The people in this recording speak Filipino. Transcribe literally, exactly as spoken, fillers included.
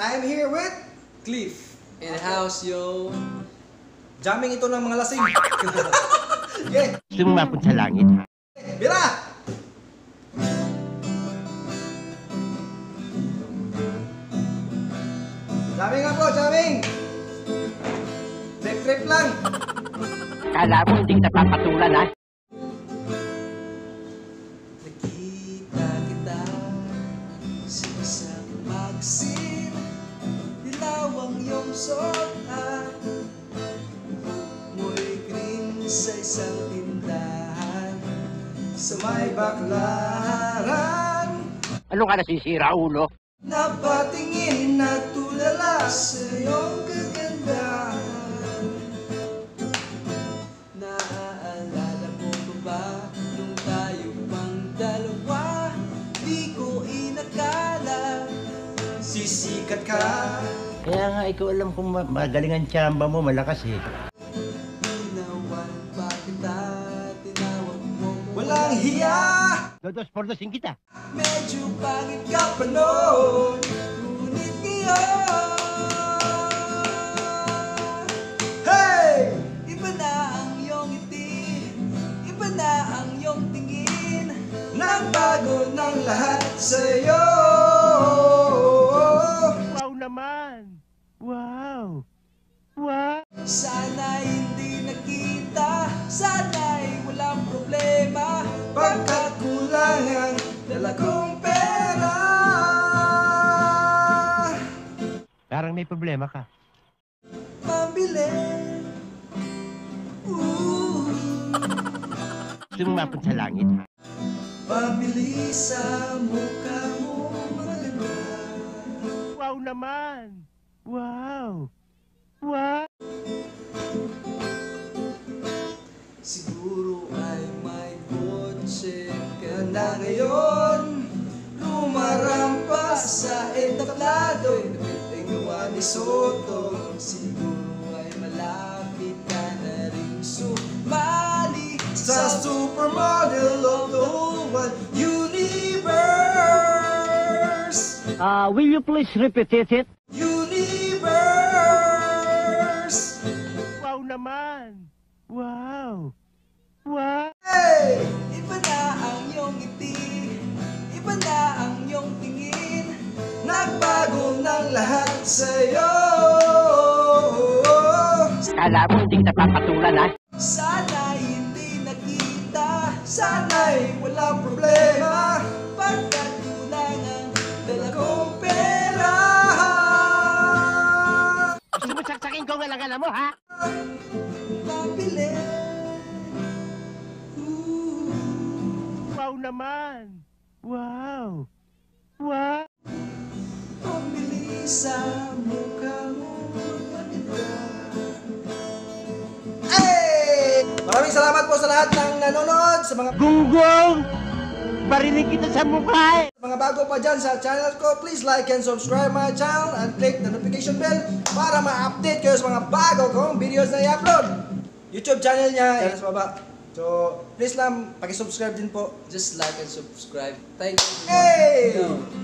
I'm here with Cliff in the house, yo. jamming ito ng mga lasing. Okay. Gusto mo mapunta sa langit, ha? Bira! Jamming nga po, jamming! Trip-trip lang! Kala mo hindi kita papatulan, ha? Nakita kita sa isang magazine. Dilaw ang iyong suot at mo'y green sa isang tindahan sa may baklaran. Ano ka nasisira, ulo? Napatingin na tulala sa iyong kagandahan. Naaalala mo ba nung tayo pang dalawa? Di ko inakala sisikat ka. Kaya nga, ikaw alam kung ma magaling ang tsamba mo, malakas eh. Tinawan pa kita, tinawag mo Walang hiya! Dodos por dosin kita. medyo pangit ka pa noon, ngunit ngayon Hey! iba na ang iyong ngiti, iba na ang iyong tingin. Nagbago ng lahat sa'yo. Wow naman! Wow! Wow! Sana hindi nakita, sana'y walang problema, Pagkat kulang ang dala kong pera. Parang may problema ka. pambili. Ooh, Gusto mo mapunta sa langit, ha? pambili sa mukha mo maganda. Wow naman! Wow! Wow! Siguro ay may kotse ka Na na ngayon, lumarampas sa entablado, ay gawa ni Soto. Siguro ay malapit ka na rin sumali sa supermodel of the whole wide universe. Uh, will you please repeat it? Universe. Wow naman! Wow! Wow! Hey! Iba na ang iyong ngiti, iba na ang iyong tingin. Nagbago ng lahat sa'yo. Kala mo hindi kita papatulan, ha? Sana hindi nakita, Sana'y walang problema. pagkat kulang ang dala kong Pera. Gusto mo saksakin ko ang alagala mo, ha? pambili. Ooh, Wow naman! Wow! Wow! pambili sa mukha mo maganda. Hey! Maraming salamat po sa lahat ng nanonood, sa mga Gunggong! Barinig kita sa mukha, eh! mga bago pa dyan sa channel ko. Please like and subscribe my channel and click the notification bell para ma-update kayo sa mga bago kong videos na i-upload. YouTube channel niya, yan sa baba. So, please lang, paki-subscribe din po. Just like and subscribe. Thank you. Hey! Yo.